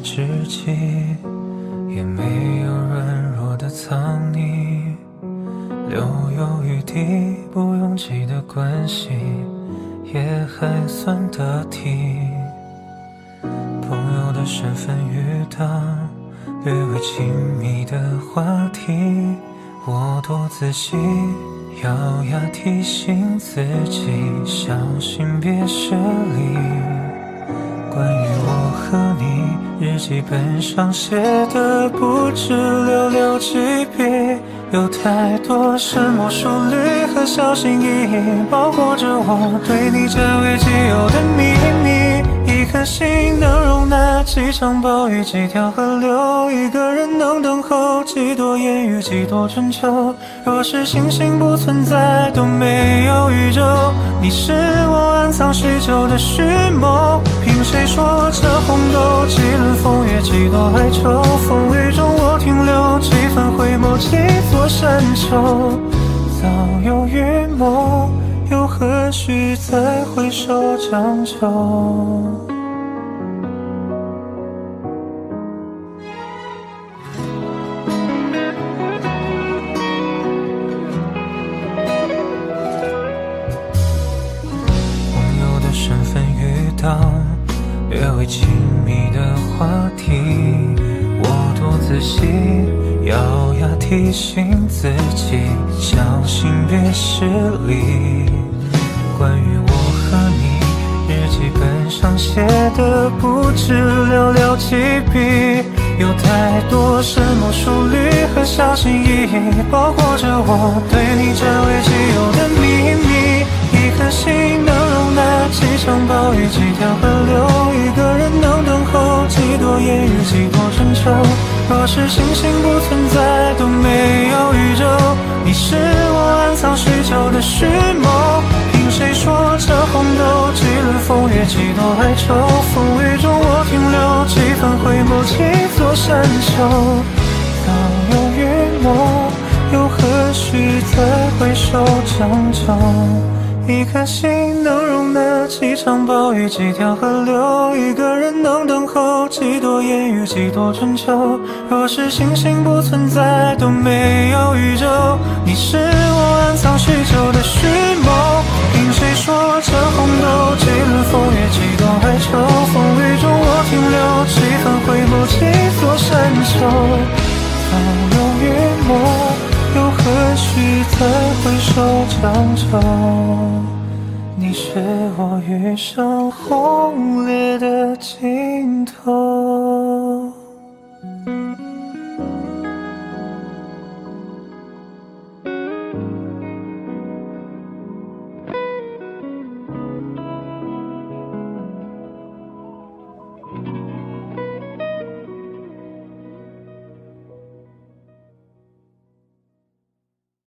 知己，也没有软弱的藏匿，留有余地不拥挤的关系也还算得体。朋友的身份遇到略微亲密的话题，我多仔细咬牙提醒自己小心别失礼。关于我和你，日记本上写的不止寥寥几笔，有太多深墨熟虑和小心翼翼包裹着我对你占为己有的秘密。一颗心能容纳几场暴雨，几条河流，一个人能等候几多言语，几多春秋。若是星星不存在，都没有宇宙，你是我暗藏许久的虚谋。凭谁说这红豆，几轮风月，几多哀愁，风雨中我停留，几番回眸，几座山丘。早有预谋，又何须再回首将就。身份遇到略微亲密的话题，我多仔细咬牙提醒自己小心别失礼。关于我和你，日记本上写的不止寥寥几笔，有太多深墨熟虑和小心翼翼包裹着我对你占为己有的秘密。一颗心能容纳几场暴雨，几条河流，一个人能等候几多言语，几多春秋。若是星星不存在，都没有宇宙，你是我暗藏许久的虚谋。凭谁说这红豆，几轮风月，几多哀愁，风雨中我停留，几番回眸，几座山丘。早有预谋，又何须再回首将就。一颗心能容纳几场暴雨，几条河流，一个人能等候几多言语，几多春秋。若是星星不存在，都没有宇宙，你是我暗藏许久的虚谋。凭谁说这红豆，几轮风月，几多哀愁，风雨中我停留，几番回眸，几座山丘。早有预谋，又何须再回首将就。你是我余生轰烈的尽头。